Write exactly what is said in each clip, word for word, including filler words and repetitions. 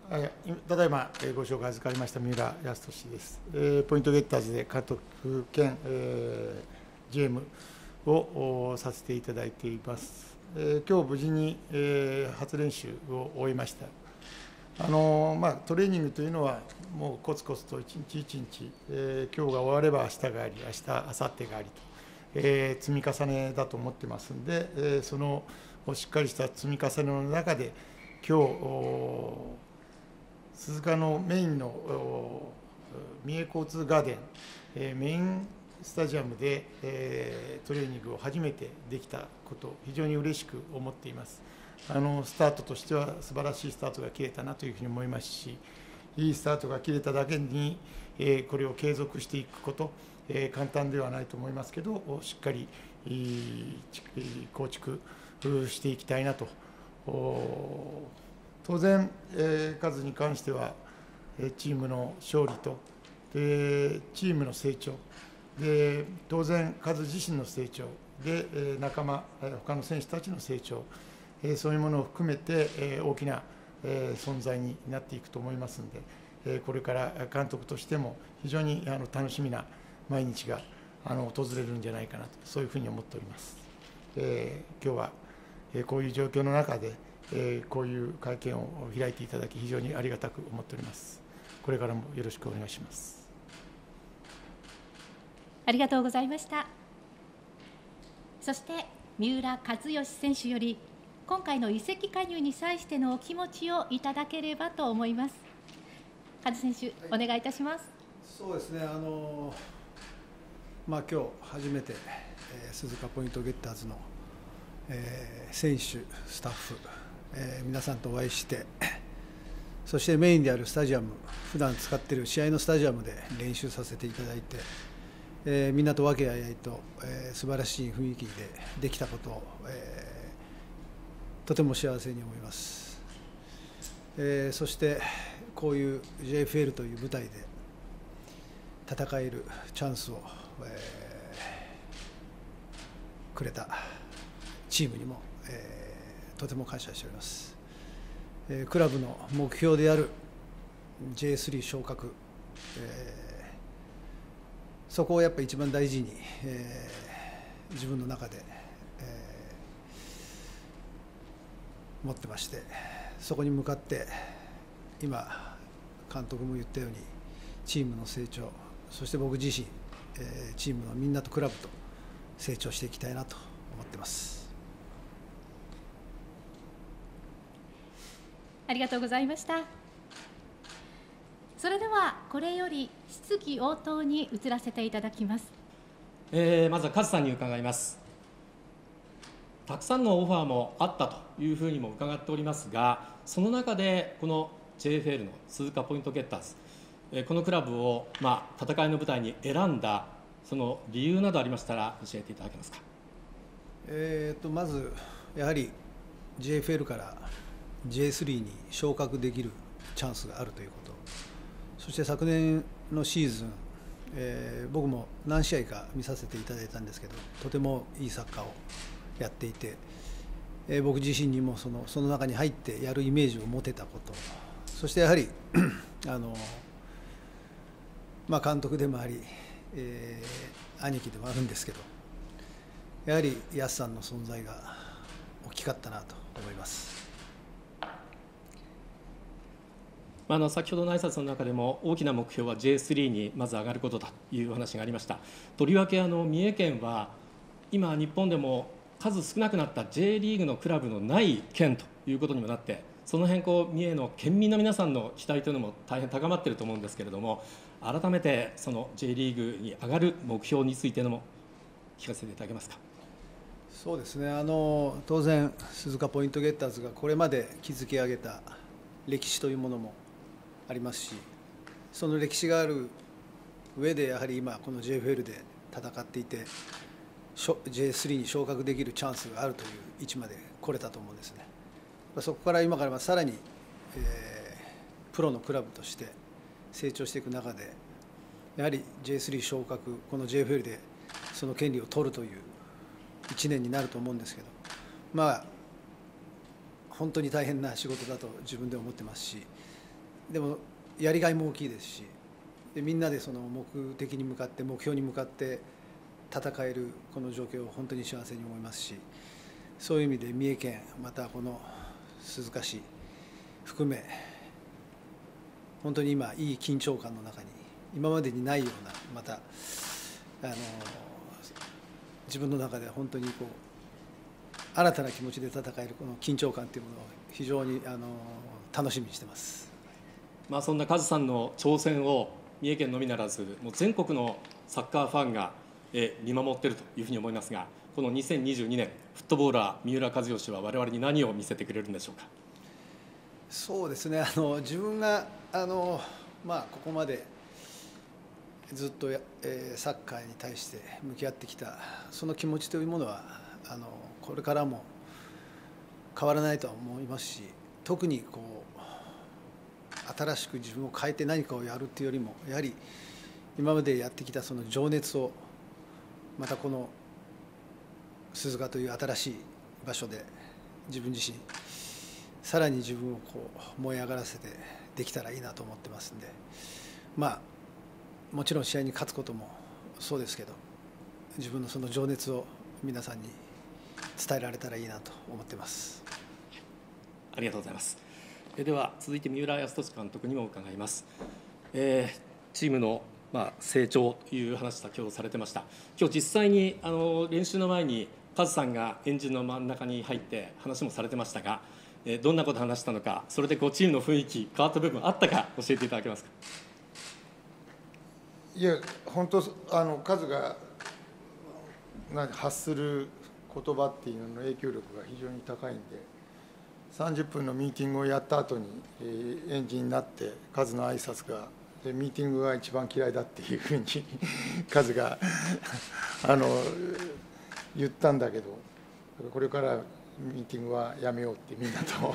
えただいまご紹介預かりました三浦康俊です。えポイントゲッターズで監督兼、えー、ジーエム をさせていただいています。えー、今日無事に、えー、初練習を終えました。あのまあ、トレーニングというのは、もうコツコツと一日一日、えー、今日が終われば明日があり、明日、明後日がありと、えー、積み重ねだと思ってますんで、えー、そのしっかりした積み重ねの中で、今日鈴鹿のメインの三重交通ガーデン、えー、メインスタジアムで、えー、トレーニングを初めてできたこと、非常に嬉しく思っています。あのスタートとしては素晴らしいスタートが切れたなというふうに思いますし、いいスタートが切れただけに、えー、これを継続していくこと、えー、簡単ではないと思いますけど、しっかり構築していきたいなと。当然、えー、数に関しては、チームの勝利と、でチームの成長、で当然、数自身の成長で、仲間、他の選手たちの成長、そういうものを含めて大きな存在になっていくと思いますので、これから監督としても非常に楽しみな毎日が訪れるんじゃないかなと、そういうふうに思っております。今日はこういう状況の中で、こういう会見を開いていただき、非常にありがたく思っております。これからもよろしくお願いします。 ありがとうございました。そして三浦知良選手より、今回の移籍加入に際してのお気持ちをいただければと思います。カズ選手、はい、お願いいたします。 そうですね、あのまあ、今日初めて、えー、鈴鹿ポイントゲッターズの、えー、選手、スタッフ、えー、皆さんとお会いして、そしてメインであるスタジアム、普段使っている試合のスタジアムで練習させていただいて、えー、みんなと和気あいあいと、えー、素晴らしい雰囲気でできたことを、えーとても幸せに思います、えー、そしてこういう ジェイエフエル という舞台で戦えるチャンスを、えー、くれたチームにも、えー、とても感謝しております、えー、クラブの目標である ジェイエースリー 昇格、えー、そこをやっぱり一番大事に、えー、自分の中で持ってまして、そこに向かって今監督も言ったようにチームの成長、そして僕自身チームのみんなとクラブと成長していきたいなと思ってます。 ありがとうございました。それではこれより質疑応答に移らせていただきます。 えー、まずはカズさんに伺います。たくさんのオファーもあったというふうにも伺っておりますが、その中でこの ジェイエフエル の鈴鹿ポイントゲッターズ、このクラブを、まあ、戦いの舞台に選んだその理由などありましたら教えていただけますか。 えー、とまずやはり ジェイエフエル から ジェイエースリー に昇格できるチャンスがあるということ、そして昨年のシーズン、えー、僕も何試合か見させていただいたんですけど、とてもいいサッカーをやっていて、えー、僕自身にもその、その中に入ってやるイメージを持てたこと、そしてやはりあの、まあ、監督でもあり、えー、兄貴でもあるんですけど、やはり安さんの存在が大きかったなと思います。 あの先ほどの挨拶の中でも大きな目標は ジェイエースリー にまず上がることだというお話がありました。とりわけあの三重県は今日本でも数少なくなった J リーグのクラブのない県ということにもなって、その辺こう三重の県民の皆さんの期待というのも大変高まっていると思うんですけれども、改めてその J リーグに上がる目標についてのも聞かせていただけますか。 そうですね、あの当然鈴鹿ポイントゲッターズがこれまで築き上げた歴史というものもありますし、その歴史がある上でやはり今この ジェイエフエル で戦っていて、ジェイエースリー に昇格できるチャンスがあるという位置まで来れたと思うんですね。そこから今からさらに、えー、プロのクラブとして成長していく中で、やはり ジェイエースリー 昇格、この ジェイエフエル でその権利を取るといういちねんになると思うんですけど、まあ本当に大変な仕事だと自分で思ってますし、 でもやりがいも大きいですし、でみんなでその目的に向かって目標に向かって戦えるこの状況を本当に幸せに思いますし、そういう意味で三重県またこの鈴鹿市含め本当に今いい緊張感の中に今までにないようなまたあの自分の中で本当にこう新たな気持ちで戦えるこの緊張感というものを非常にあの楽しみにしてます。 まあ、そんなカズさんの挑戦を三重県のみならずもう全国のサッカーファンがえ見守っているというふうに思いますが、このにせんにじゅうにねんフットボーラー三浦知良は我々に何を見せてくれるんでしょうか。 そうですね、あの自分があの、まあ、ここまでずっと、えー、サッカーに対して向き合ってきたその気持ちというものはあのこれからも変わらないとは思いますし、特にこう新しく自分を変えて何かをやるというよりもやはり今までやってきたその情熱をまたこの鈴鹿という新しい場所で自分自身さらに自分をこう燃え上がらせてできたらいいなと思ってますんで、まあもちろん試合に勝つこともそうですけど、自分のその情熱を皆さんに伝えられたらいいなと思ってます。 ありがとうございます。では続いて三浦泰年監督にも伺います。えー、チームのまあ成長という話先ほどされてました。今日実際にあの練習の前にカズさんが円陣の真ん中に入って話もされてましたが、えー、どんなことを話したのか、それでこうチームの雰囲気変わった部分あったか教えていただけますか。 いや本当あのカズが発する言葉っていうのの影響力が非常に高いんで、さんじゅっぷんのミーティングをやった後に、えー、エンジンになってカズの挨拶がでミーティングが一番嫌いだっていうふうにカズがあの言ったんだけど、これからミーティングはやめようってみんなと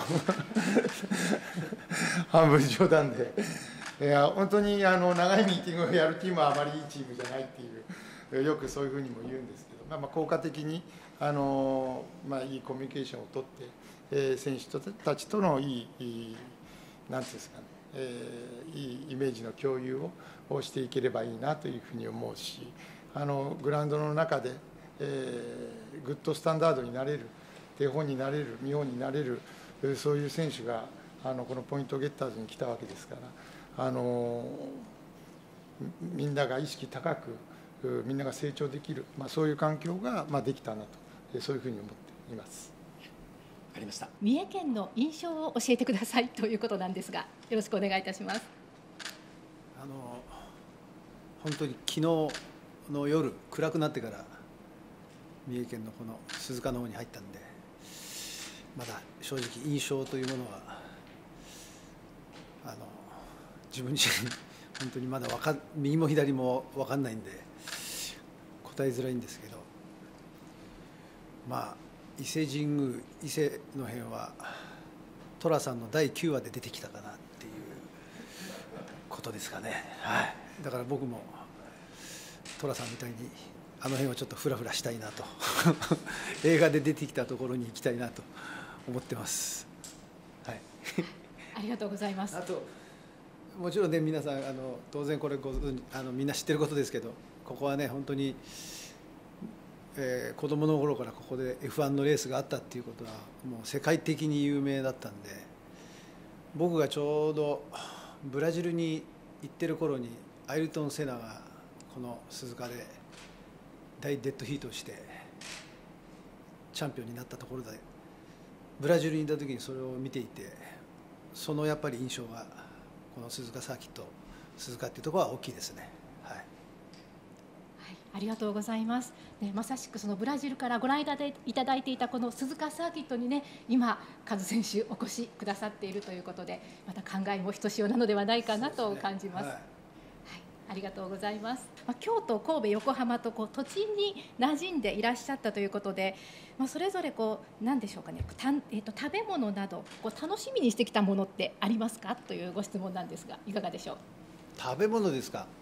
半分冗談で、いや本当にあの長いミーティングをやるチームはあまりいいチームじゃないっていう、よくそういうふうにも言うんですけど、まあ、まあ効果的にあの、まあ、いいコミュニケーションをとって、えー、選手たちとのいい、いいなんていうんですかね、えー、いいイメージの共有をしていければいいなというふうに思うし、あのグラウンドの中で、えー、グッドスタンダードになれる、手本になれる、見本になれる、そういう選手があのこのポイントゲッターズに来たわけですから、あのみんなが意識高く、みんなが成長できる、まあ、そういう環境が、まあ、できたなと、そういうふうに思っています。 ありました。 三重県の印象を教えてくださいということなんですが、よろしくお願いいたします。 あの本当に昨日の夜暗くなってから三重県のこの鈴鹿の方に入ったんで、まだ正直印象というものはあの自分自身本当にまだわかん右も左も分かんないんで答えづらいんですけど、まあ伊勢神宮、伊勢の辺は寅さんのだいきゅうわで出てきたかなっていうことですかね。はい、だから僕も寅さんみたいにあの辺はちょっとフラフラしたいなと映画で出てきたところに行きたいなと思ってます。はい、 ありがとうございます。 あともちろんね、皆さんあの当然これごあのみんな知ってることですけど、ここはね本当に、えー、子どもの頃からここで エフワン のレースがあったっていうことはもう世界的に有名だったんで、僕がちょうどブラジルに行ってる頃にアイルトン・セナがこの鈴鹿で大デッドヒートをしてチャンピオンになったところで、ブラジルにいた時にそれを見ていて、そのやっぱり印象がこの鈴鹿サーキット、鈴鹿っていうところは大きいですね。はい、はい、 ありがとうございます。ね、まさしくそのブラジルからご覧いただいていたこの鈴鹿サーキットにね、今カズ選手お越しくださっているということで、また考えもひとしおなのではないかなと感じます。ありがとうございます。まあ、京都、神戸、横浜とこう土地に馴染んでいらっしゃったということで、まあ、それぞれこう何でしょうかね、たん、えー、と食べ物などこう楽しみにしてきたものってありますかというご質問なんですが、いかがでしょう。 食べ物ですか。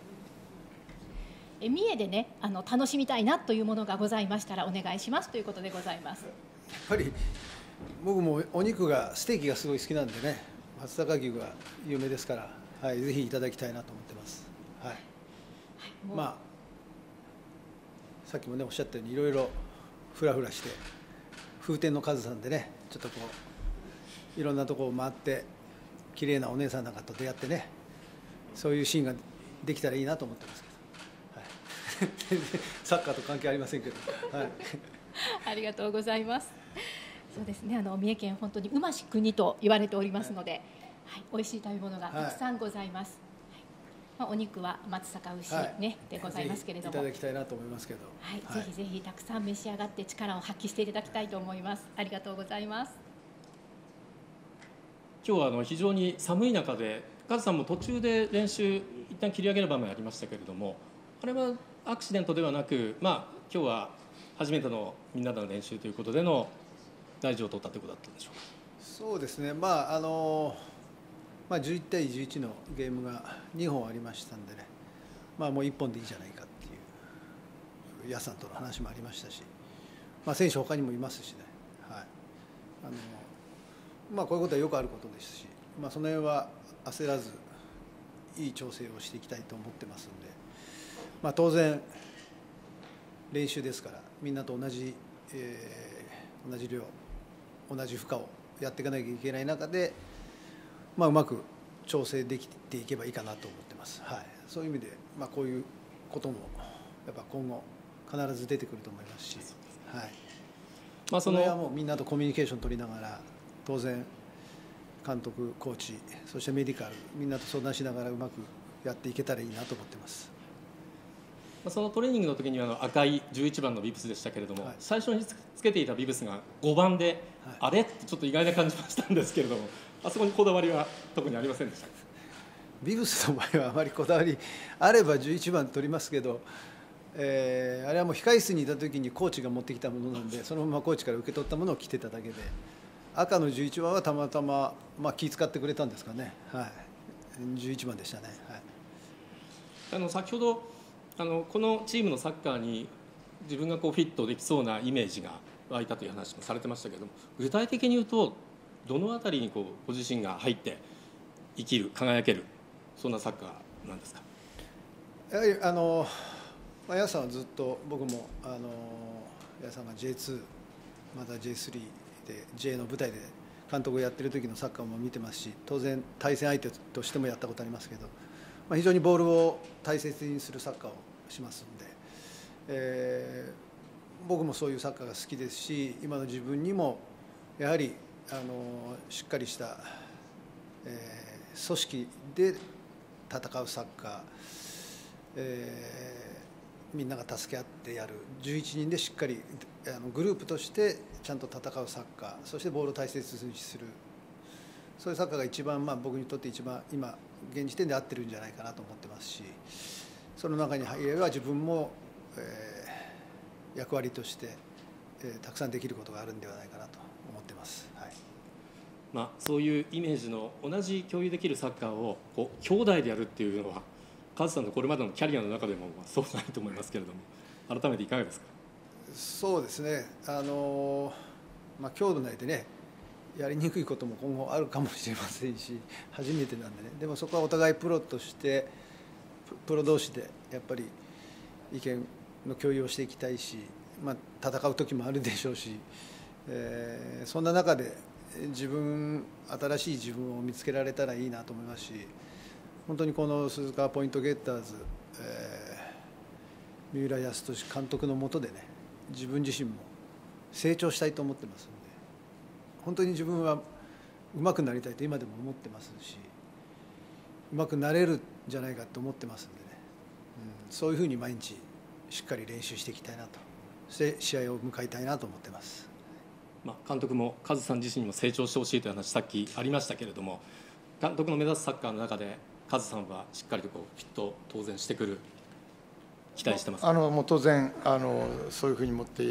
え三重でね、あの楽しみたいなというものがございましたらお願いしますということでございます。 やっぱり僕もお肉がステーキがすごい好きなんでね、 松阪牛が有名ですから、はい、ぜひいただきたいなと思ってます。はい、はい、まあさっきもねおっしゃったようにいろいろふらふらして風天の数さんでねちょっとこういろんなところを回って綺麗なお姉さんなんかと出会ってねそういうシーンができたらいいなと思ってますけど、はい、全然サッカーと関係ありませんけど、はい、 ありがとうございます。そうですね、あの三重県本当にうまし国と言われておりますので、はいはい、美味しい食べ物がたくさんございます。はい、まあ、お肉は松阪牛、ね、はい、でございますけれども、 いただきたいなと思いますけど、 はい、はい、ぜひぜひたくさん召し上がって力を発揮していただきたいと思います。ありがとうございます。 今日はあの非常に寒い中で、カズさんも途中で練習一旦切り上げる場面ありましたけれども、あれはアクシデントではなく、まあ今日は初めてのみんなでの練習ということでの大事を取ったということだったんでしょうか。 そうですね、まああのまあ、じゅういちたいじゅういちのゲームがにほんありましたんでね、まあ、もういっぽんでいいじゃないかっていう矢さんとの話もありましたし、まあ、選手他にもいますしね、はい、あのまあ、こういうことはよくあることですし、まあ、その辺は焦らずいい調整をしていきたいと思ってますんで、まあ、当然練習ですからみんなと同じ、えー、同じ量同じ負荷をやっていかなきゃいけない中で、まあ、うまく調整できていけばいいかなと思ってます。はい、そういう意味で、まあ、こういうこともやっぱ今後必ず出てくると思いますし、はい、まあ、その辺はもうみんなとコミュニケーション取りながら当然監督コーチそしてメディカルみんなと相談しながらうまくやっていけたらいいなと思ってます。 そのトレーニングの時にはあの赤いじゅういちばんのビブスでしたけれども、はい、最初につけていたビブスがごばんで、はい、あれってちょっと意外な感じがしたんですけれども、あそこにこだわりは特にありませんでしたか。 ビブスの場合はあまりこだわりあればじゅういちばん取りますけど、えー、あれはもう控室にいた時にコーチが持ってきたものなんでそのままコーチから受け取ったものを着てただけで、赤のじゅういちばんはたまたま、まあ、気遣ってくれたんですかね、はい、じゅういちばんでしたね。はい、 あの先ほどあのこのチームのサッカーに自分がこうフィットできそうなイメージが湧いたという話もされてましたけれども、具体的に言うとどのあたりにこうご自身が入って生きる輝けるそんなサッカーなんですか。 やはりあの矢さんはずっと僕もあの矢さんが ジェイツー また ジェイスリー で ジェイ の舞台で監督をやってる時のサッカーも見てますし、当然対戦相手としてもやったことありますけど、まあ、非常にボールを大切にするサッカーをしますので、えー、僕もそういうサッカーが好きですし、今の自分にもやはりあのしっかりした、えー、組織で戦うサッカー、えー、みんなが助け合ってやるじゅういちにんでしっかりあのグループとしてちゃんと戦うサッカー、そしてボールを大切にする、そういうサッカーが一番、まあ、僕にとって一番今現時点で合ってるんじゃないかなと思ってますし、その中に入れば自分も、えー、役割として、えー、たくさんできることがあるんではないかなと思ってます。はい、 まあ、そういうイメージの同じ共有できるサッカーをこう兄弟でやるっていうのはカズさんのこれまでのキャリアの中でもそうないと思いますけれども、改めていかがですか。 そうですね、あの、まあ、兄弟でねやりにくいことも今後あるかもしれませんし、初めてなんでね、でもそこはお互いプロとしてプロ同士でやっぱり意見の共有をしていきたいし、まあ、戦う時もあるでしょうし、えー、そんな中で自分新しい自分を見つけられたらいいなと思いますし、本当にこの鈴鹿ポイントゲッターズ、えー、三浦泰年監督の下でね自分自身も成長したいと思ってますので、本当に自分はうまくなりたいと今でも思ってますし、うまくなれるんじゃないかと思ってますんでね、うん、そういうふうに毎日しっかり練習していきたいなと、そして試合を迎えたいなと思ってます。 まあ、監督もカズさん自身にも成長してほしいという話さっきありましたけれども、監督の目指すサッカーの中でカズさんはしっかりとこうフィット当然してくる期待してますか。 あのもう当然あのそういうふうに持って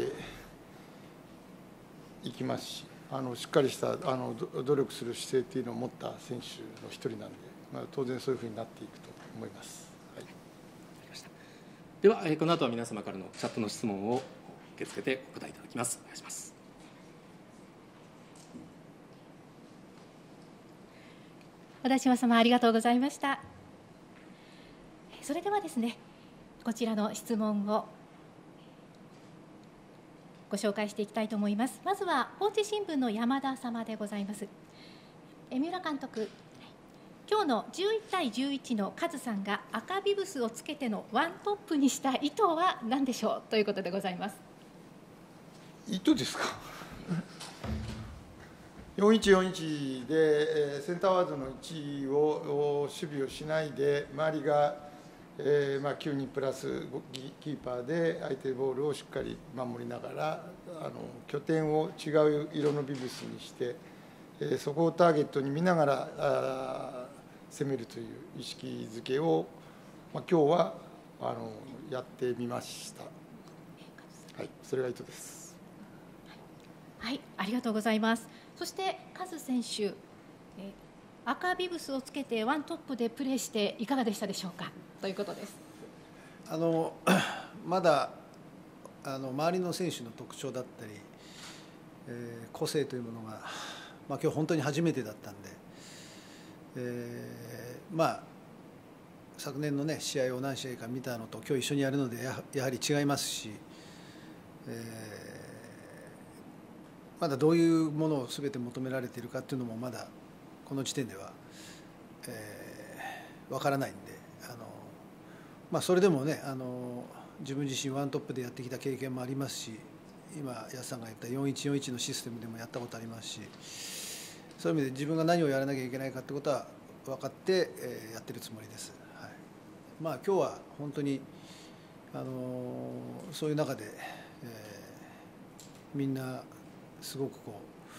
いきますし、あのしっかりしたあの努力する姿勢というのを持った選手の一人なんで、まあ、当然そういうふうになっていくと思います。はい、 では、えー、この後は皆様からのチャットの質問を受け付けてお答えいただきます。お願いします。 小田島様、ありがとうございました。それではですね、こちらの質問をご紹介していきたいと思います。まずは高知新聞の山田様でございます。え三浦監督、今日のじゅういちたいじゅういちのカズさんが赤ビブスをつけてのワントップにした意図は何でしょうということでございます。 意図ですか。よんいちよんいちでセンターワードのいちを守備をしないで、周りが、えーまあ、きゅうにんプラスキーパーで相手ボールをしっかり守りながら、あの拠点を違う色のビブスにして、えー、そこをターゲットに見ながらあ攻めるという意識づけを、まあ、今日はあのやってみました。はい、それが意図です。 はい、ありがとうございます。そしてカズ選手、え赤ビブスをつけてワントップでプレーしていかがでしたでしょうかということです。 あのまだあの周りの選手の特徴だったり、えー、個性というものが、まあ、今日本当に初めてだったんで、えー、まあ昨年のね試合を何試合か見たのと今日一緒にやるので や, やはり違いますし、えーまだどういうものをすべて求められているかというのもまだこの時点では、えー、分からないんで、あの、まあ、それでもねあの自分自身ワントップでやってきた経験もありますし、今安さんが言ったよんいちよんいちのシステムでもやったことありますし、そういう意味で自分が何をやらなきゃいけないかということは分かって、えー、やってるつもりです。はい、まあ今日は本当にあのそういう中で、えー、みんなすごくこう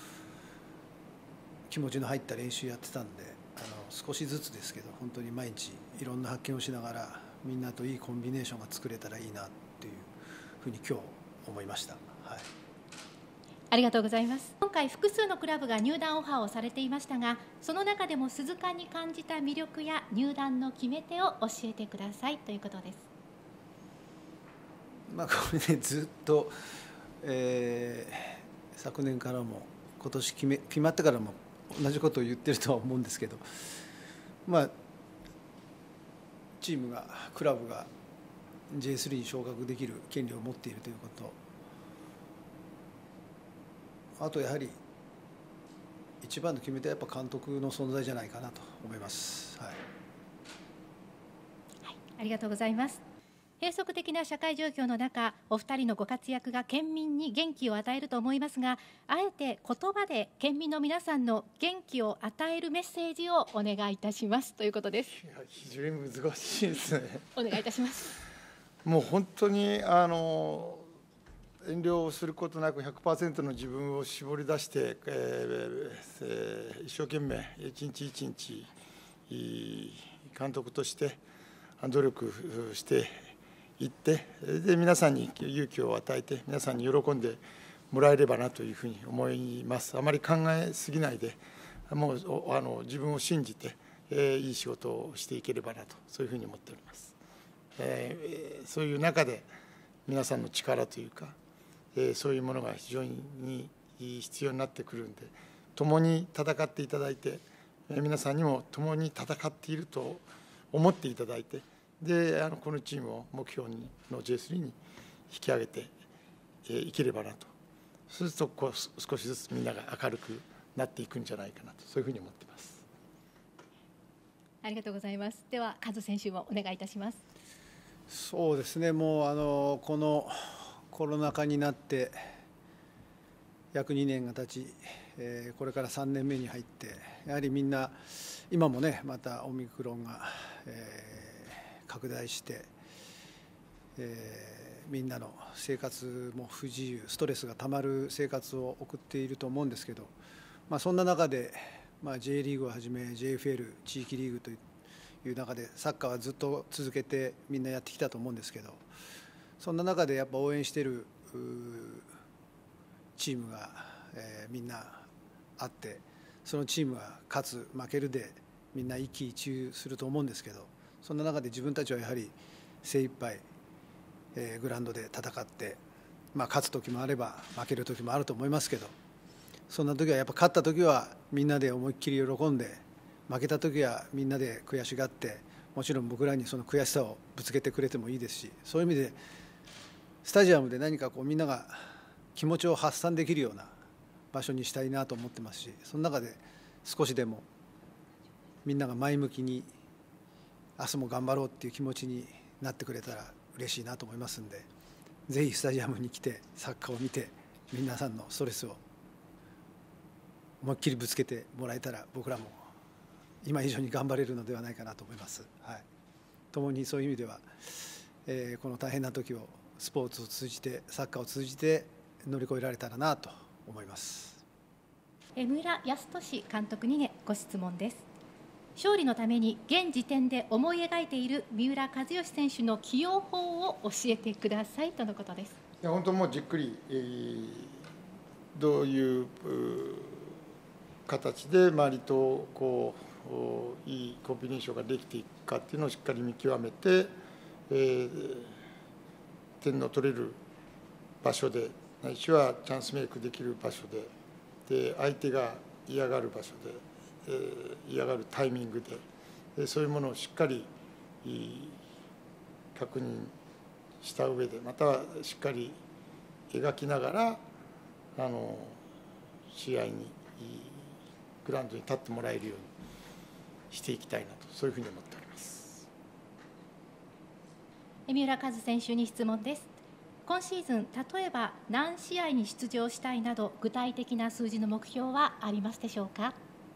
気持ちの入った練習やってたんで、あの少しずつですけど本当に毎日いろんな発見をしながらみんなといいコンビネーションが作れたらいいなっていうふうに今日思いました。はい、 ありがとうございます。今回複数のクラブが入団オファーをされていましたが、その中でも鈴鹿に感じた魅力や入団の決め手を教えてくださいということです。 まあこれねずっと、えー昨年からも今年決め決まってからも同じことを言ってるとは思うんですけど、まあチームがクラブが ジェイスリー に昇格できる権利を持っているということ、あとやはり一番の決め手はやっぱ監督の存在じゃないかなと思います。はい、 はい、ありがとうございます。閉塞的な社会状況の中、お二人のご活躍が県民に元気を与えると思いますが、あえて言葉で県民の皆さんの元気を与えるメッセージをお願いいたしますということです。 いや非常に難しいですね。 お願いいたします。 もう本当にあの遠慮をすることなく ひゃくパーセント の自分を絞り出して、えーえー、一生懸命一日一日監督として努力して行ってで皆さんに勇気を与えて皆さんに喜んでもらえればなというふうに思います。あまり考えすぎないでもうあの自分を信じて、えー、いい仕事をしていければなとそういうふうに思っております。えー、そういう中で皆さんの力というか、えー、そういうものが非常に必要になってくるんで共に戦っていただいて皆さんにも共に戦っていると思っていただいてであのこのチームを目標にの ジェイスリー に引き上げていければなと、そうするとこう少しずつみんなが明るくなっていくんじゃないかなとそういうふうに思っています。 ありがとうございます。ではカズ選手もお願いいたします。 そうですね、もうあのこのコロナ禍になって約にねんが経ち、えー、これからさんねんめに入ってやはりみんな今もねまたオミクロンが、えー拡大して、えー、みんなの生活も不自由ストレスがたまる生活を送っていると思うんですけど、まあ、そんな中で、まあ、J リーグをはじめ ジェイエフエル 地域リーグという中でサッカーはずっと続けてみんなやってきたと思うんですけど、そんな中でやっぱ応援しているチームが、えー、みんなあってそのチームが勝つ負けるでみんな一喜一憂すると思うんですけど、そんな中で自分たちはやはり精一杯、えー、グラウンドで戦って、まあ、勝つ時もあれば負ける時もあると思いますけど、そんな時はやっぱ勝った時はみんなで思いっきり喜んで負けた時はみんなで悔しがって、もちろん僕らにその悔しさをぶつけてくれてもいいですし、そういう意味でスタジアムで何かこうみんなが気持ちを発散できるような場所にしたいなと思ってますし、その中で少しでもみんなが前向きに明日も頑張ろうっていう気持ちになってくれたら嬉しいなと思いますんで、ぜひスタジアムに来てサッカーを見て、皆さんのストレスを思いっきりぶつけてもらえたら、僕らも今以上に頑張れるのではないかなと思います。はい、共にそういう意味では、えー、この大変な時をスポーツを通じて、サッカーを通じて乗り越えられたらなと思います。 三浦泰年監督に、ね、ご質問です。勝利のために現時点で思い描いている三浦知良選手の起用法を教えてくださいとのことです。 いや本当もうじっくり、えー、どういう形で周りとこういいコンビネーションができていくかっていうのをしっかり見極めて、えー、点の取れる場所で、ないしはチャンスメイクできる場所で、で相手が嫌がる場所で、えー、嫌がるタイミングで、でそういうものをしっかり確認した上で、またはしっかり描きながらあの試合にグラウンドに立ってもらえるようにしていきたいなと、そういうふうに思っております。 三浦和選手に質問です。今シーズン、例えば何試合に出場したいなど具体的な数字の目標はありますでしょうか。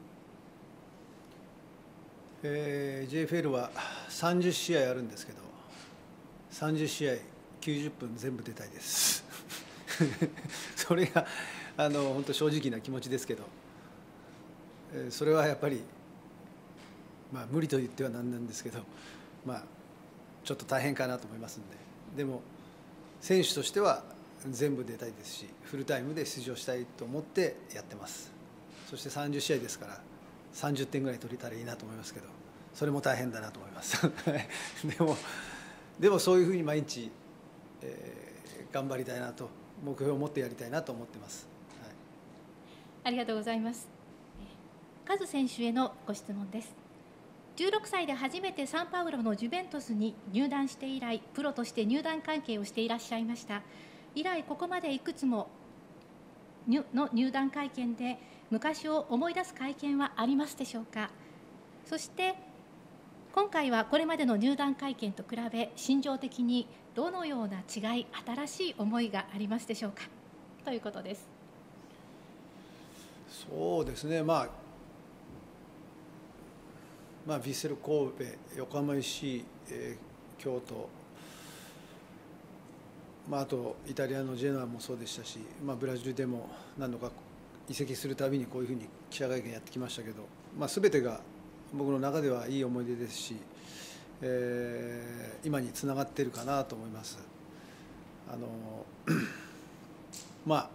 えー、ジェイエフエル はさんじゅう試合あるんですけど、さんじゅう試合きゅうじゅっぷん全部出たいですそれがあの本当正直な気持ちですけど、えー、それはやっぱり、まあ、無理と言ってはなんなんですけど、まあ、ちょっと大変かなと思いますんで、でも選手としては全部出たいですし、フルタイムで出場したいと思ってやってます。そしてさんじゅう試合ですからさんじゅってんぐらい取れたらいいなと思いますけど、それも大変だなと思いますでもでもそういうふうに毎日、えー、頑張りたいなと、目標を持ってやりたいなと思ってます。はい、 ありがとうございます。カズ選手へのご質問です。じゅうろくさいで初めてサンパウロのジュベントスに入団して以来、プロとして入団関係をしていらっしゃいました。以来ここまでいくつもの入団会見で昔を思い出す会見はありますでしょうか。そして今回はこれまでの入団会見と比べ、心情的にどのような違い、新しい思いがありますでしょうかということです。 そうですね、まあ、まあ、ヴィッセル神戸、横浜 エフシー、えー、京都、まあ、あとイタリアのジェノアもそうでしたし、まあ、ブラジルでも何度か移籍するたびにこういうふうに記者会見やってきましたけど、まあ、全てが僕の中ではいい思い出ですし、えー、今につながっているかなと思います。あのまあ、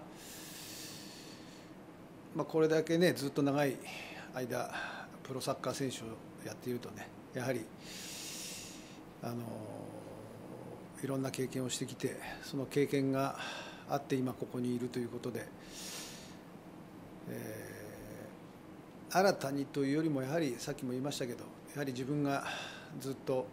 まあこれだけねずっと長い間プロサッカー選手をやっているとね、やはりあのいろんな経験をしてきて、その経験があって今ここにいるということで、えー新たにというよりも、やはりさっきも言いましたけど、やはり自分がずっと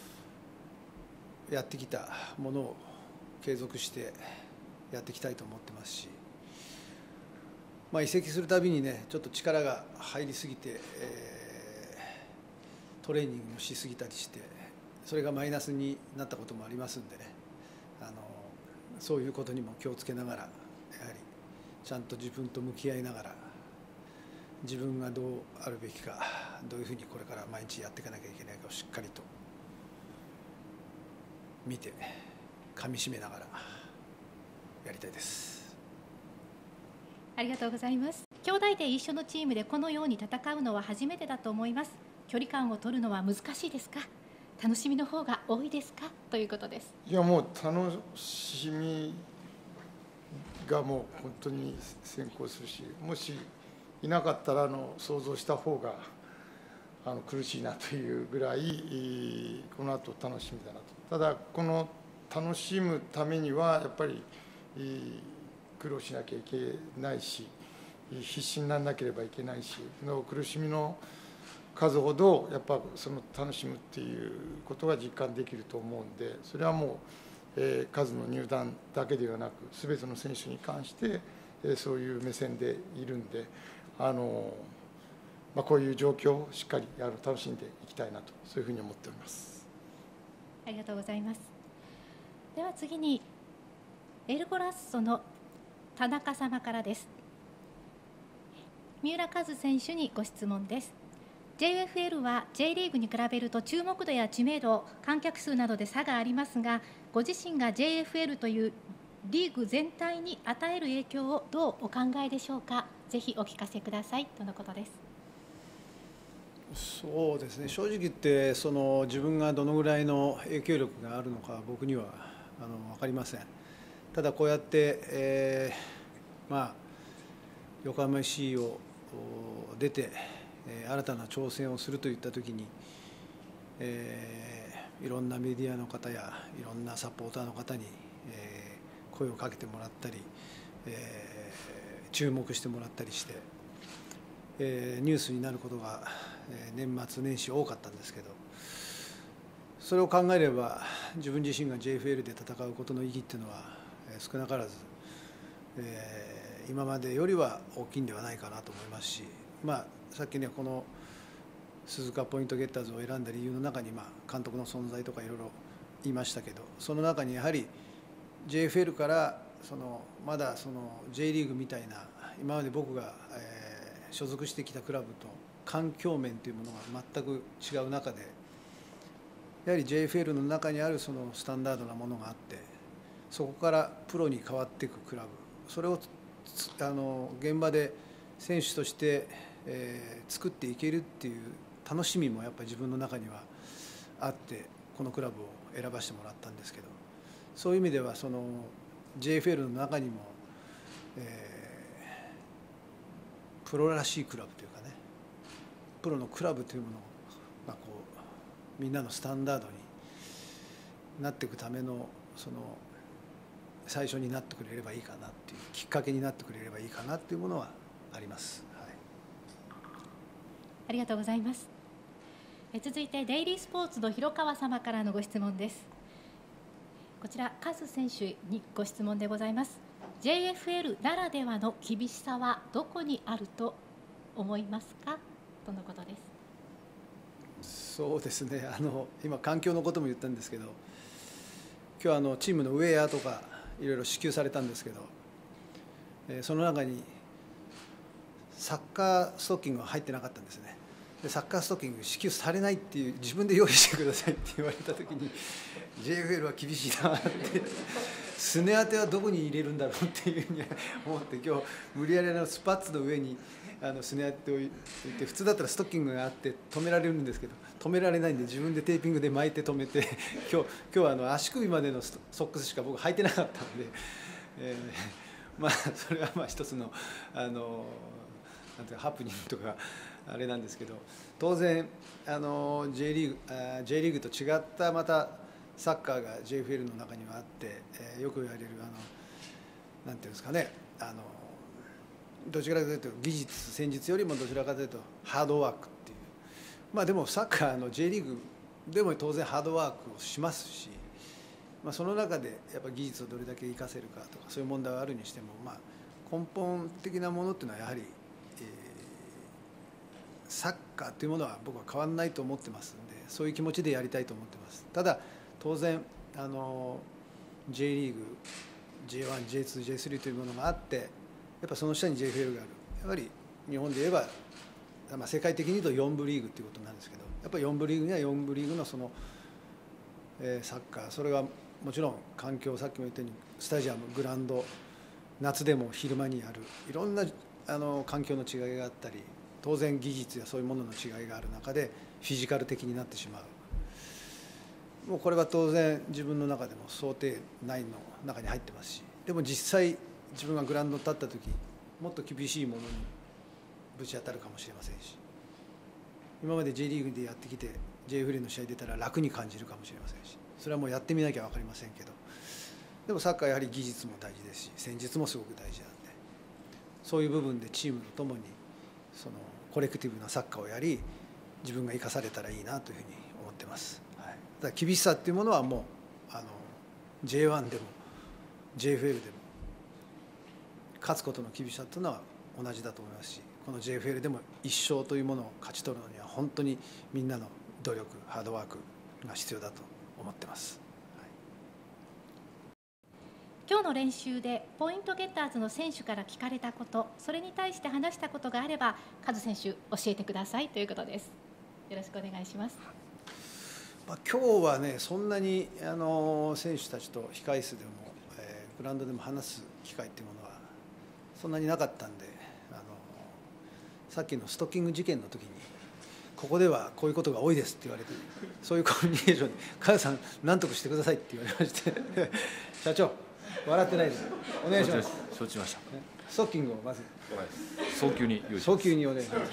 やってきたものを継続してやっていきたいと思ってますし、まあ、移籍するたびにねちょっと力が入りすぎて、えー、トレーニングもしすぎたりして、それがマイナスになったこともありますんでね、あのそういうことにも気をつけながら、やはりちゃんと自分と向き合いながら、自分がどうあるべきか、どういうふうにこれから毎日やっていかなきゃいけないかをしっかりと見てかみしめながらやりたいです。 ありがとうございます。兄弟で一緒のチームでこのように戦うのは初めてだと思います。距離感を取るのは難しいですか、楽しみの方が多いですかということです。 いやもう楽しみがもう本当に先行するし、もしいなかったらあの想像した方があの苦しいなというぐらいこの後楽しみだなと。ただこの楽しむためにはやっぱり苦労しなきゃいけないし、必死にならなければいけないし、の苦しみの数ほどやっぱその楽しむっていうことが実感できると思うんで、それはもう、えー、数の入団だけではなく全ての選手に関して、えー、そういう目線でいるんで、あの、まあ、こういう状況をしっかりあの楽しんでいきたいなと、そういうふうに思っております。 ありがとうございます。では次にエルゴラッソの田中様からです。三浦和選手にご質問です。 ジェイエフエル は J リーグに比べると注目度や知名度、観客数などで差がありますが、ご自身が ジェイエフエル というリーグ全体に与える影響をどうお考えでしょうか。ぜひお聞かせくださいとのことです。 そうですね、正直言ってその自分がどのぐらいの影響力があるのか僕にはあの分かりません。ただこうやって、えー、まあ横浜 エフシー を出て、えー、新たな挑戦をするといったときに、えー、いろんなメディアの方やいろんなサポーターの方に、えー、声をかけてもらったり、えー、注目してもらったりして、えー、ニュースになることが、えー、年末年始多かったんですけど、それを考えれば自分自身が ジェイエフエル で戦うことの意義っていうのは、えー、少なからず、えー、今までよりは大きいんではないかなと思いますし、まあ、さっきねこの鈴鹿ポイントゲッターズを選んだ理由の中に、まあ、監督の存在とかいろいろ言いましたけど、その中にやはり ジェイエフエル からそのまだその J リーグみたいな今まで僕が、えー、所属してきたクラブと環境面というものが全く違う中で、やはり ジェイエフエル の中にあるそのスタンダードなものがあって、そこからプロに変わっていくクラブ、それをあの現場で選手として、えー、作っていけるっていう楽しみもやっぱり自分の中にはあって、このクラブを選ばせてもらったんですけど、そういう意味ではその ジェイエフエル の中にも、えー、プロらしいクラブというかね、プロのクラブというものを、まあ、こうみんなのスタンダードになっていくためのその最初になってくれればいいかなっていうきっかけになってくれればいいかなっていうものはあります。はい、 ありがとうございます。え続いてデイリースポーツの広川様からのご質問です。こちらカズ選手にご質問でございます。 ジェイエフエル ならではの厳しさはどこにあると思いますかとのことです。 そうですね、あの今環境のことも言ったんですけど、今日あのチームのウェアとかいろいろ支給されたんですけど、えー、その中にサッカーストッキングが入ってなかったんですね。でサッカーストッキング支給されないっていう、自分で用意してくださいって言われたときに ジェイエフエル は厳しいなってすね当てはどこに入れるんだろうっていうふうに思って、今日無理やりのスパッツの上にあのすね当てを置いて、普通だったらストッキングがあって止められるんですけど止められないんで、自分でテーピングで巻いて止めて今日今日はあの足首までのソックスしか僕履いてなかったんで、えー、まあそれはまあ一つのあのなんていうかハプニングとかあれなんですけど、当然あの J リーグあ J リーグと違ったまたサッカーが ジェイエフエル の中にはあって、えー、よく言われるあのなんていうんですかね、あのどちらかというと技術戦術よりもどちらかというとハードワークっていう、まあでもサッカーの J リーグでも当然ハードワークをしますし、まあ、その中でやっぱ技術をどれだけ活かせるかとかそういう問題はあるにしても、まあ、根本的なものっていうのはやはり、えー、サッカーというものは僕は変わらないと思ってますんで、そういう気持ちでやりたいと思ってます。ただ当然あの J リーグ ジェイワン、ジェイツー、ジェイスリー というものがあって、やっぱその下に ジェイエフエル がある。やはり日本で言えば、まあ、世界的に言うとよん部リーグということなんですけど、やっぱりよん部リーグにはよん部リーグのその、えー、サッカー、それはもちろん環境、さっきも言ったようにスタジアム、グラウンド、夏でも昼間にあるいろんなあの環境の違いがあったり、当然技術やそういうものの違いがある中でフィジカル的になってしまう。もうこれは当然自分の中でも想定内の中に入ってますし、でも実際自分がグラウンドに立った時もっと厳しいものにぶち当たるかもしれませんし、今まで J リーグでやってきて ジェイエフエル の試合出たら楽に感じるかもしれませんし、それはもうやってみなきゃ分かりませんけど、でもサッカーはやはり技術も大事ですし戦術もすごく大事なんで、そういう部分でチームとともにそのコレクティブなサッカーをやり、 自分が生かされたらいいなというふうに思ってます。はい、だから厳しさっていうものはもうあの ジェイワン でも ジェイエフエル でも勝つことの厳しさというのは同じだと思いますし、この ジェイエフエル でもいっ勝というものを勝ち取るのには本当にみんなの努力、ハードワークが必要だと思ってます。 今日の練習でポイントゲッターズの選手から聞かれたこと、それに対して話したことがあればカズ選手教えてくださいということです。よろしくお願いします。 まあ、今日はね、そんなにあの選手たちと控室でも、えー、グラウンドでも話す機会というものはそんなになかったんで、あのさっきのストッキング事件の時にここではこういうことが多いですって言われて、そういうコミュニケーションで加谷さん何とかしてくださいって言われまして社長笑ってないです。お願いします。 承知しました。 ストッキングをまず早急に用意します。 早急にお願いします。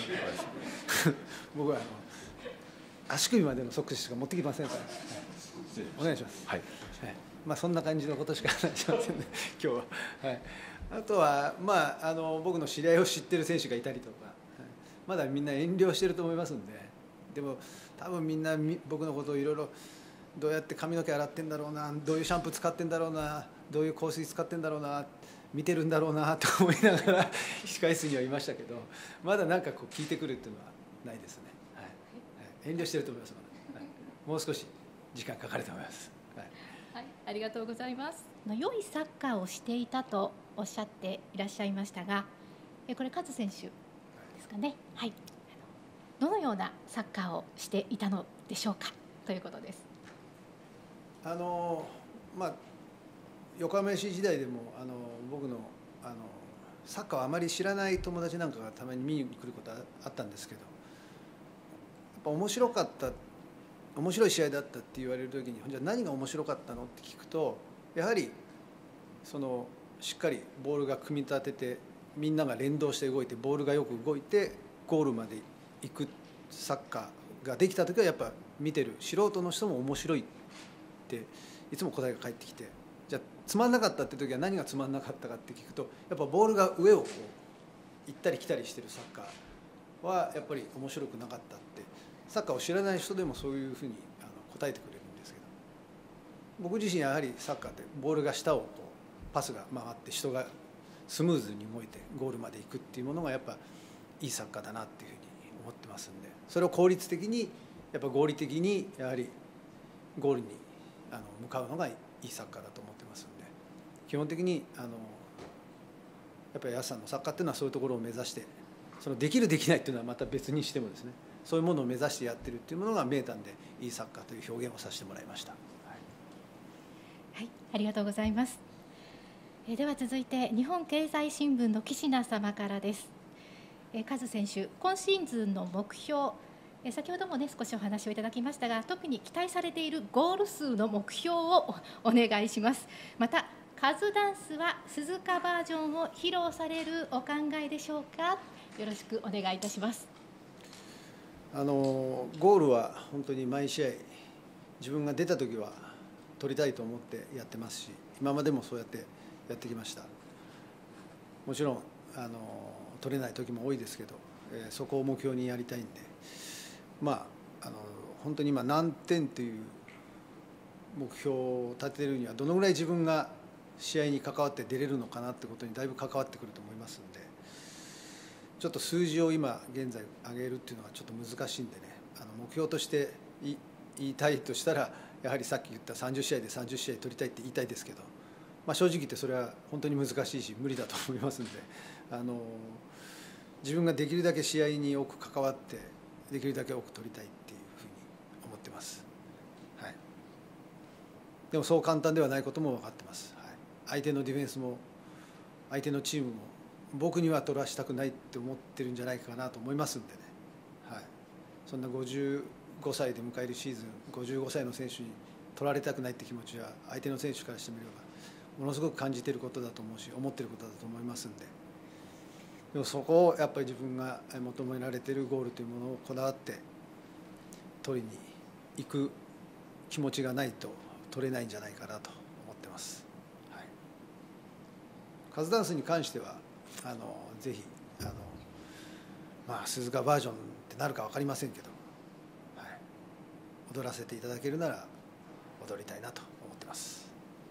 僕はあの足首までのソックスしか持ってきませんから、お願いします。 はい。 はい、まあそんな感じのことしか話しませんね今日は。はい。あとはまああの僕の知り合いを知ってる選手がいたりとか、まだみんな遠慮してると思いますんで、でも多分みんな僕のことをいろいろどうやって髪の毛洗ってんだろうな、どういうシャンプー使ってんだろうな、どういう香水使ってんだろうな、見てるんだろうなと思いながら控室にはいましたけど、まだなんかこう聞いてくるっていうのはないですね。はい、遠慮してると思います、はい、もう少し時間かかると思います。はい、 はい、ありがとうございます。良いサッカーをしていたとおっしゃっていらっしゃいましたが、これカズ選手ですかね。はい。どのようなサッカーをしていたのでしょうかということです。 あのまあ横浜 エフシー 時代でもあの僕のあのサッカーをあまり知らない友達なんかがたまに見に来ることはあったんですけど、やっぱ面白かった面白い試合だったって言われる時に、じゃあ何が面白かったのって聞くと、やはりそのしっかりボールが組み立ててみんなが連動して動いてボールがよく動いてゴールまで行くサッカーができた時はやっぱ見てる素人の人も面白いっていつも答えが返ってきて、じゃあつまんなかったって時は何がつまんなかったかって聞くと、やっぱボールが上をこう行ったり来たりしてるサッカーはやっぱり面白くなかったって、サッカーを知らない人でもそういうふうにあの答えてくれるんですけど、僕自身やはりサッカーってボールが下をこうパスが回って人がスムーズに動いてゴールまで行くっていうものがやっぱいいサッカーだなっていうふうに思ってますんで、それを効率的にやっぱ合理的にやはりゴールにあの向かうのがいいサッカーだと思ってますんで、基本的にあのやっぱり安さんのサッカーっていうのはそういうところを目指して、そのできるできないっていうのはまた別にしてもですね、そういうものを目指してやってるっていうものが見えたんで、いいサッカーという表現をさせてもらいました。はい、 はい、ありがとうございます。えでは続いて日本経済新聞の岸名様からです。えカズ選手、今シーズンの目標、え先ほどもね少しお話をいただきましたが、特に期待されているゴール数の目標をお願いします。またカズダンスは鈴鹿バージョンを披露されるお考えでしょうか。よろしくお願いいたします。 あのゴールは本当に毎試合自分が出た時は取りたいと思ってやってますし、今までもそうやってやってきました。もちろんあの取れない時も多いですけど、えー、そこを目標にやりたいんで、まああの本当に今何点という目標を立てるにはどのぐらい自分が試合に関わって出れるのかなってことにだいぶ関わってくると思いますので、ちょっと数字を今現在上げるっていうのはちょっと難しいんでね、あの目標として言いたいとしたら、やはりさっき言ったさんじゅっしあいでさんじゅっしあい取りたいって言いたいですけど、まあ、正直言ってそれは本当に難しいし無理だと思いますんで、あの自分ができるだけ試合に多く関わってできるだけ多く取りたいっていうふうに思ってます。はい、でもそう簡単ではないことも分かってます。はい、相手のディフェンスも相手のチームも僕には取らしたくないって思ってるんじゃないかなと思いますんでね。はい、そんなごじゅうごさいで迎えるシーズン、ごじゅうごさいの選手に取られたくないって気持ちは相手の選手からしてみればものすごく感じていることだと思うし、思っていることだと思いますんで、でもそこをやっぱり自分が求められているゴールというものをこだわって取りに行く気持ちがないと取れないんじゃないかなと思ってます。はい、カズダンスに関してはあのぜひあの、まあ、鈴鹿バージョンってなるか分かりませんけど、 踊らせていただけるなら踊りたいなと思ってます。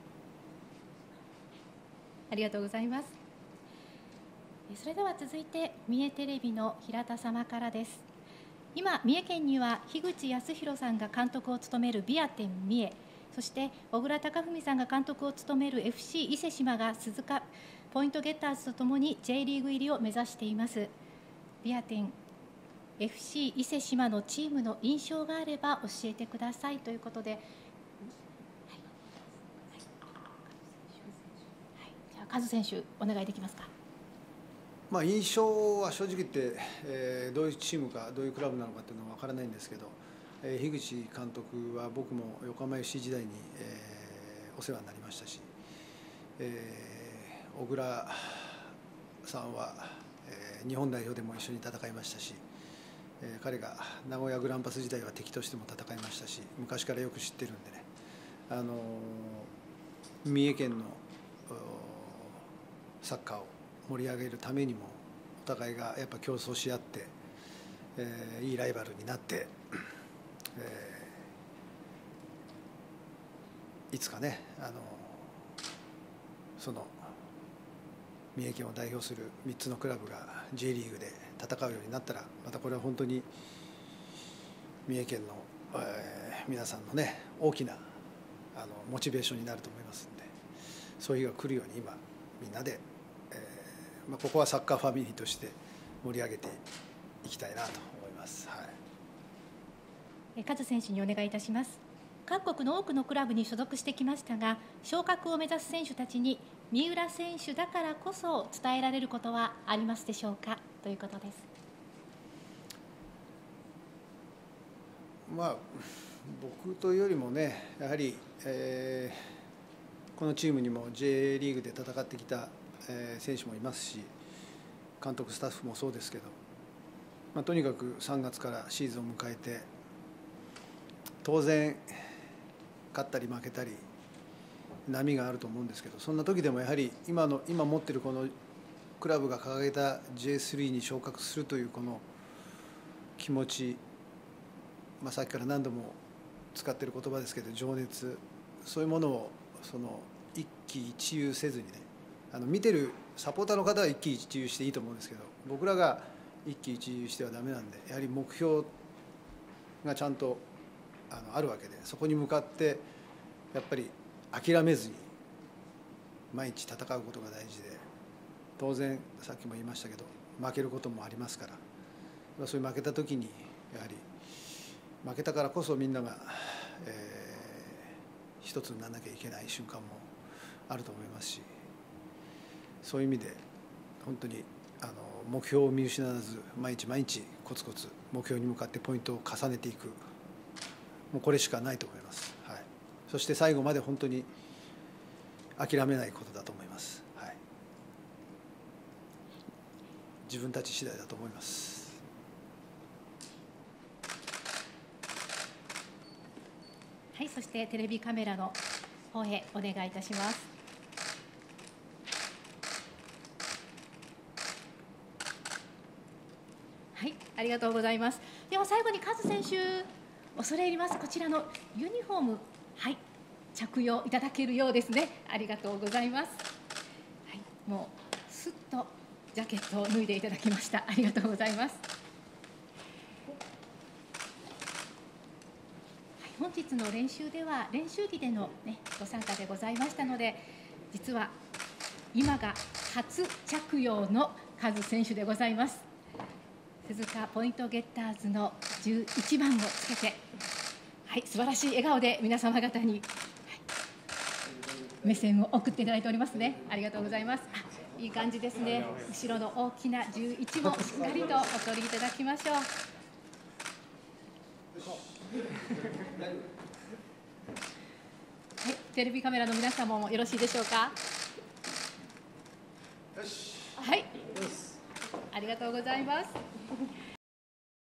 ありがとうございます。それでは続いて三重テレビの平田様からです。今三重県には樋口康弘さんが監督を務めるビアテン三重、そして小倉貴文さんが監督を務める エフシー 伊勢志摩が鈴鹿ポイントゲッターズとともに J リーグ入りを目指しています。ビアテン エフシー 伊勢志摩のチームの印象があれば教えてくださいということで、はいはい、じゃあカズ選手お願いできますか。 まあ、印象は正直言って、えー、どういうチームかどういうクラブなのかっていうのは分からないんですけど、えー、樋口監督は僕も横浜 エフシー 時代に、えー、お世話になりましたし、えー、小倉さんは、えー、日本代表でも一緒に戦いましたし、えー、彼が名古屋グランパス時代は敵としても戦いましたし、昔からよく知ってるんでね、あのー、三重県のサッカーを盛り上げるためにもお互いがやっぱ競争し合って、えー、いいライバルになって、えー、いつかね、あのその三重県を代表するみっつのクラブが J リーグで戦うようになったら、またこれは本当に三重県の、えー、皆さんのね大きなあのモチベーションになると思いますので、そういう日が来るように今みんなで、まあ、ここはサッカーファミリーとして盛り上げていきたいなと思います。はい、 カズ選手にお願いいたします。韓国の多くのクラブに所属してきましたが、昇格を目指す選手たちに三浦選手だからこそ伝えられることはありますでしょうかということです。 まあ、僕というよりもね、やはり、えー、このチームにも J リーグで戦ってきた選手もいますし、監督スタッフもそうですけど、まあ、とにかくさんがつからシーズンを迎えて、当然勝ったり負けたり波があると思うんですけど、そんな時でもやはり今の今持っているこのクラブが掲げた ジェイスリー に昇格するというこの気持ち、まあ、さっきから何度も使っている言葉ですけど、情熱、そういうものをその一喜一憂せずにね、あの見てるサポーターの方は一喜一憂していいと思うんですけど、僕らが一喜一憂してはダメなんで、やはり目標がちゃんと あのあるわけで、そこに向かってやっぱり諦めずに毎日戦うことが大事で、当然さっきも言いましたけど負けることもありますから、そういう負けた時にやはり負けたからこそみんなが、えー、一つにならなきゃいけない瞬間もあると思いますし、そういう意味で本当にあの目標を見失わず毎日毎日コツコツ目標に向かってポイントを重ねていく、もうこれしかないと思います。はい、そして最後まで本当に諦めないことだと思います。はい、自分たち次第だと思います。 はい、そしてテレビカメラの方へお願いいたします。はい、ありがとうございます。では最後にカズ選手、恐れ入ります。こちらのユニフォーム、はい、着用いただけるようですね。ありがとうございます。はい、もうすっとジャケットを脱いでいただきました。ありがとうございます。はい、本日の練習では練習着での、ね、ご参加でございましたので、実は今が初着用のカズ選手でございます。鈴鹿ポイントゲッターズのじゅういちばんをつけて、はい、素晴らしい笑顔で皆様方に、はい、目線を送っていただいておりますね。ありがとうございます。あ、いい感じですね。後ろの大きなじゅういちもしっかりとお取りいただきましょう。はい、テレビカメラの皆様もよろしいでしょうか。はい、ありがとうございます。